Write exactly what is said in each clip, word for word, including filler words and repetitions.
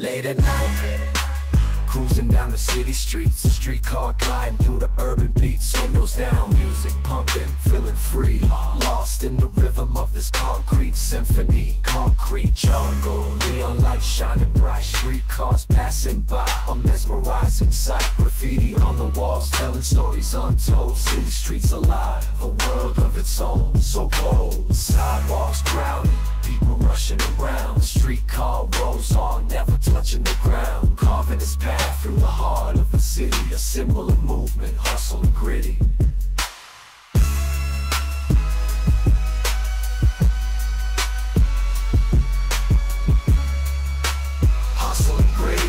Late at night, cruising down the city streets, a streetcar gliding through the urban beats. Windows down, music pumping, feeling free, lost in the rhythm of this concrete symphony. Concrete jungle, neon lights shining bright, streetcars passing by, a mesmerizing sight. Graffiti on the walls, telling stories untold. City streets alive, a world of its own, so bold. Sidewalks crowded, people rushing around. The streetcar rolls on, never touching the ground, carving its path through the heart of the city. A symbol of movement, hustle and gritty. Hustle and gritty.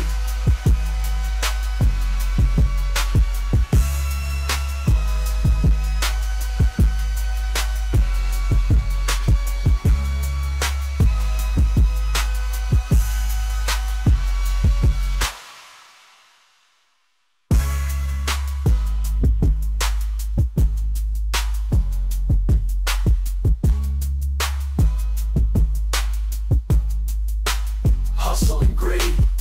Hustle and gritty.